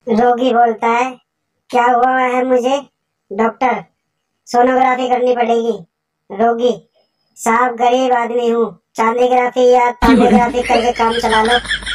रोगी बोलता है, क्या हुआ है मुझे? डॉक्टर, सोनोग्राफी करनी पड़ेगी। रोगी, साहब गरीब आदमी हूँ, चांदीग्राफी या तांबेग्राफी करके काम चला लो।